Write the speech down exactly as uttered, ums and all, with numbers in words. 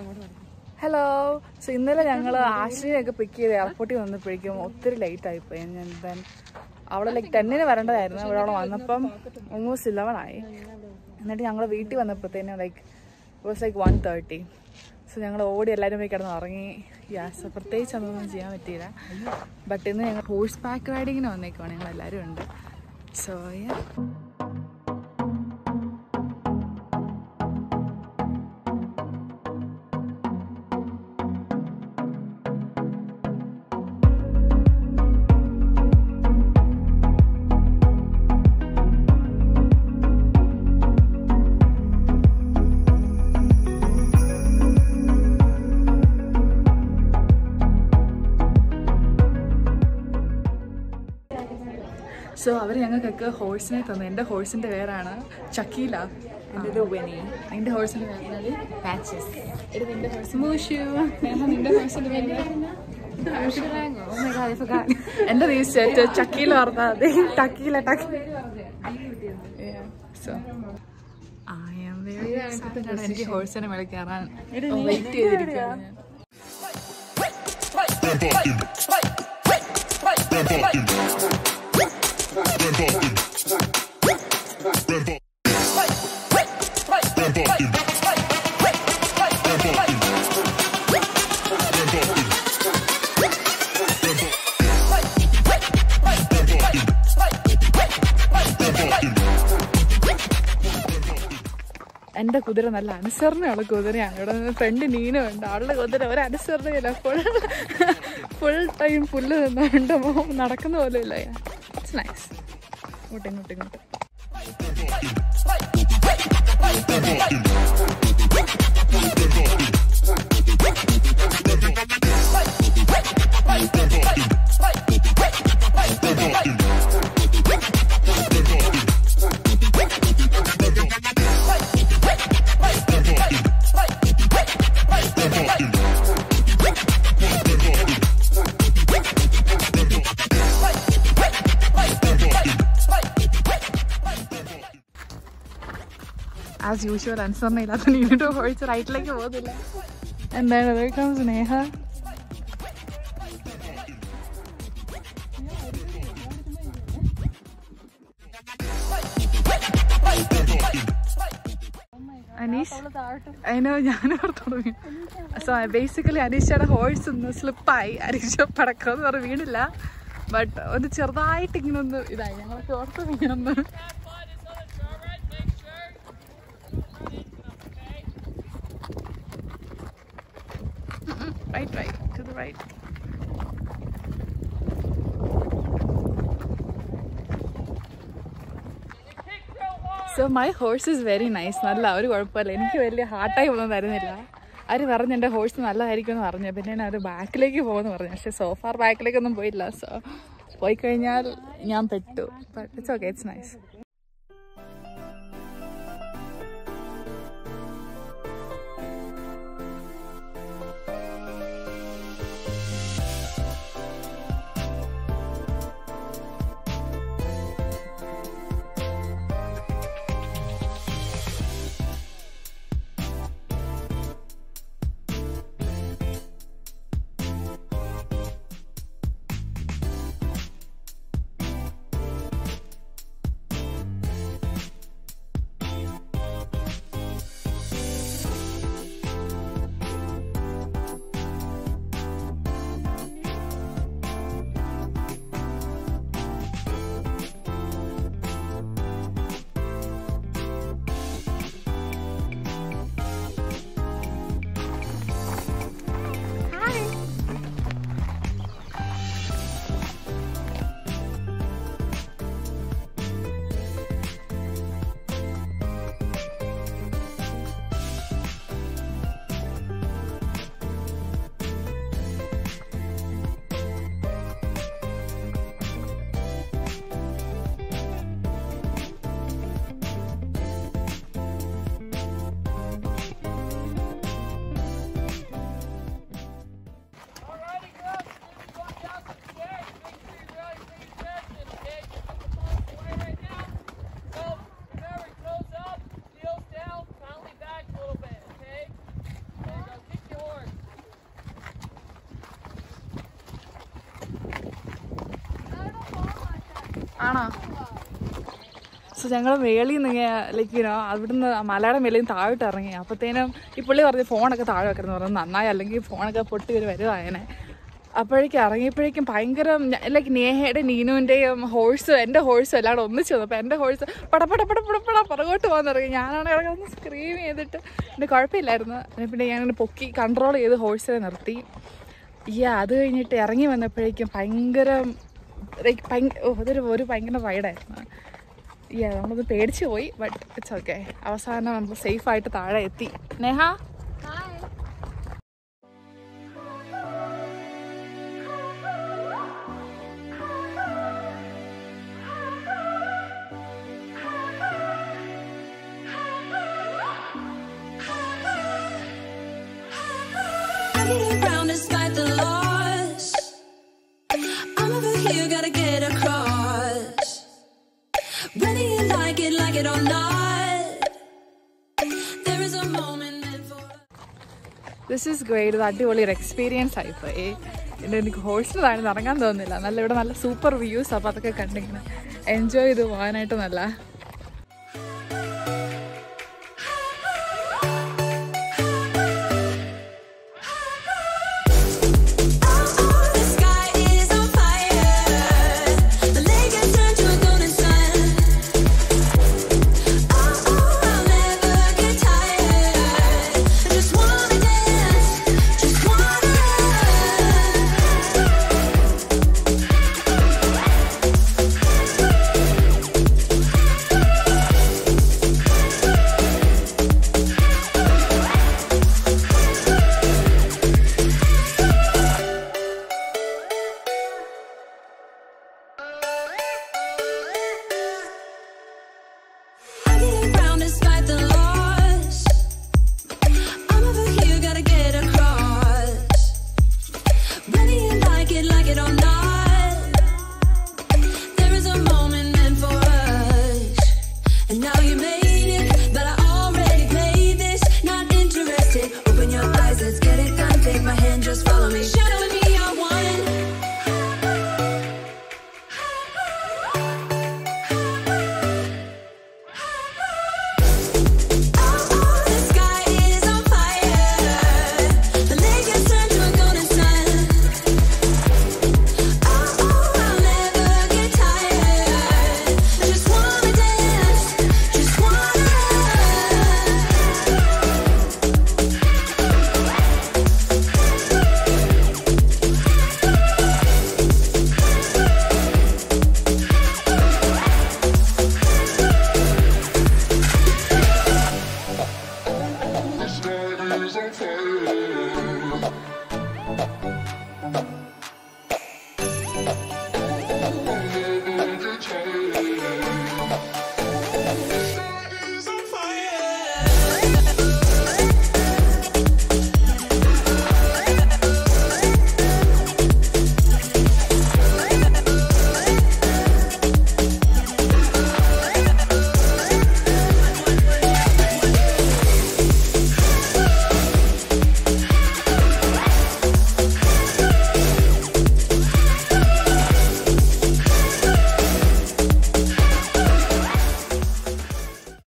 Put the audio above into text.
Hello. So ഇന്നലെ ഞങ്ങൾ ആശ്രയൊക്കെ പിക്ക് ചെയ്ത് എയർപോർട്ടിൽ വന്നപ്പോഴേക്കും ഒത്തിരി ലേറ്റ് ആയിപ്പോയി. ഞാൻ ദെൻ അവിടെ ലൈക്ക് ടെന്നിന് വരേണ്ടതായിരുന്നു. ഇവിടെ അവിടെ വന്നപ്പം ഓൾമോസ്റ്റ് ഇലവൻ ആയി. എന്നിട്ട് ഞങ്ങൾ വീട്ടിൽ വന്നപ്പോഴത്തേനും like was like one thirty. So ഞങ്ങൾ ഓടി എല്ലാവരും പോയി കിടന്ന് ഉറങ്ങി. യാസ് പ്രത്യേകിച്ച് അതൊന്നും ചെയ്യാൻ പറ്റിയില്ല. ബട്ട് ഇന്ന് ഞങ്ങൾ ഹോഴ്സ് ബാക്ക് റൈഡിങ്ങിന് വന്നേക്കുവാണ്. ഞങ്ങൾ എല്ലാവരും ഉണ്ട്. So yeah. സോ അവർ ഞങ്ങൾക്കൊക്കെ ഹോഴ്സിനെ തന്നു. എൻ്റെ ഹോഴ്സിൻ്റെ പേരാണ് ചക്കീല. എൻ്റെ വെനി. നിൻ്റെ ഹോഴ്സിൻ്റെ പേര് പാച്ചസ്. ഇത് നിൻ്റെ ഹോഴ്സ് മൂഷു. നിൻ്റെ ഹോഴ്സിൻ്റെ പേര് എൻ്റെ തീർച്ചയായിട്ടും ചക്കീല പറഞ്ഞാൽ മതി. ടക്കീല ടക്കി. So I am very excited. എനിക്ക് ഹോഴ്സിനെ മേലെ കയറാൻ വെയിറ്റ് ചെയ്തിരിക്കുകയാണ് ഞാൻ. എൻ്റെ കുതിര നല്ല അനുസരണയുള്ള കുതിരയാണ്. ഇവിടെ നിന്ന് ഫ്രണ്ട് നീനുണ്ട്. ആളുടെ കുതിര ഒരു അനുസരണയില്ല. ഫുൾ ഫുൾ ടൈം പുല്ല് നിന്നുകൊണ്ട് നടക്കുന്ന പോലെ ഇല്ല. It's nice. ഇങ്ങോട്ട് ഇങ്ങോട്ട് ഇങ്ങോട്ട്. ആസ് യൂഷ്വൽ അനുസരണയില്ലാത്ത നീണ്ടു ഹോഴ്സ് റൈറ്റിലേക്ക് പോകുന്നില്ല. എന്താണ് വെൽക്കം സ്നേഹ. അനീഷ് അതിനോ ഞാനും തുടങ്ങി. സോ ബേസിക്കലി അനീഷയുടെ ഹോഴ്സ് ഒന്ന് സ്ലിപ്പായി. അനീഷ പടക്കമെന്ന് പറഞ്ഞ് വീണില്ല. ബട്ട് ഒന്ന് ചെറുതായിട്ട് ഇങ്ങനെ ഒന്ന് ഇതായി. ഞങ്ങളൊക്കെ ഓർത്ത് വീണൊന്ന്. Right, right, to the right. So my horse is very nice. നല്ല ഒരു കുഴപ്പമില്ല. എനിക്ക് വലിയ ഹാർട്ടായി ഒന്നും തരുന്നില്ല. അവർ പറഞ്ഞു എൻ്റെ ഹോഴ്സ് നല്ലതായിരിക്കും എന്ന് പറഞ്ഞു. പിന്നെ ഞാൻ ഒരു ബാക്കിലേക്ക് പോകുമെന്ന് പറഞ്ഞു. പക്ഷേ സോഫാർ ബാക്കിലേക്കൊന്നും പോയില്ല. സോ പോയി കഴിഞ്ഞാൽ ഞാൻ പെട്ടു. But it's okay, it's nice. ആണോ? സോ ഞങ്ങൾ മേളിൽ നിന്ന് ലൈക്ക് അവിടുന്ന് മലയുടെ മേളിൽ നിന്ന് താഴോട്ട് ഇറങ്ങി. അപ്പോഴത്തേനും ഈ പുള്ളി പറഞ്ഞ് ഫോണൊക്കെ താഴെ വെക്കണമെന്ന് പറഞ്ഞു. നന്നായി, അല്ലെങ്കിൽ ഫോണൊക്കെ പൊട്ടി ഒരു വരുവായനെ. അപ്പോഴേക്കും ഇറങ്ങിയപ്പോഴേക്കും ഭയങ്കര ലൈക്ക് നേഹയുടെ നീനുവിൻ്റെയും ഹോഴ്സും എൻ്റെ ഹോഴ്സും എല്ലാം കൂടെ ഒന്നിച്ച് വന്നു. അപ്പോൾ എൻ്റെ ഹോഴ്സ് പടപട പടപടപ്പട പുറകോട്ട് പോകാൻ തുടങ്ങി. ഞാനാണ് കിടന്ന് സ്ക്രീം ചെയ്തിട്ട് എൻ്റെ കുഴപ്പമില്ലായിരുന്നു. പിന്നെ ഞാനിങ്ങനെ പൊക്കി കൺട്രോൾ ചെയ്ത് ഹോഴ്സിനെ നിർത്തി. ഈ അത് കഴിഞ്ഞിട്ട് ഇറങ്ങി വന്നപ്പോഴേക്കും ഭയങ്കര ലൈക്ക് ഭയങ്കര അതൊരു ഒരു ഭയങ്കര റൈഡായിരുന്നു. ഈ നമ്മളൊന്ന് പേടിച്ച് പോയി. But it's okay. അവസാനം നമ്മൾ സേഫായിട്ട് താഴെ എത്തി. Neha this is great. ഇത് അടിപൊളി ഒരു എക്സ്പീരിയൻസ് ആയിപ്പോയി. പിന്നെ എനിക്ക് ഹോഴ്സിന് താഴെ ഇറങ്ങാൻ തോന്നുന്നില്ല. നല്ല ഇവിടെ നല്ല സൂപ്പർ വ്യൂസ്. അപ്പോൾ അതൊക്കെ കണ്ടിങ്ങനെ എൻജോയ് ചെയ്ത് പോകാനായിട്ട് നല്ല